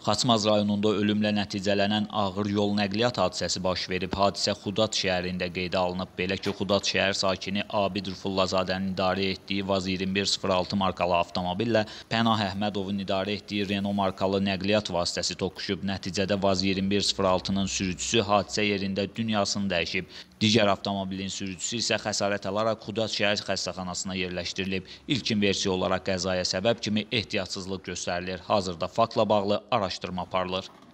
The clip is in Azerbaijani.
Xaçmaz rayonunda ölümlə nəticələnən ağır yol nəqliyyat hadisəsi baş verib. Hadisə Xudat şəhərində qeydə alınıb. Belə ki, Xudat şəhər sakini Abid Rüfullazadənin idarə etdiyi Vaz 2106 markalı avtomobillə Pənah Əhmədovun idarə etdiyi Renault markalı nəqliyyat vasitəsi toqquşub. Nəticədə Vaz 2106-nın sürücüsü hadisə yerində dünyasını dəyişib. Digər avtomobilin sürücüsü isə xəsarət alaraq Xudat şəhər xəstəxanasına yerləşdirilib. İlkin versiya olaraq qəzaya səbəb kimi ehtiyatsızlıq göstərilir. Hazırda faktla bağlı araşdırma aparılır.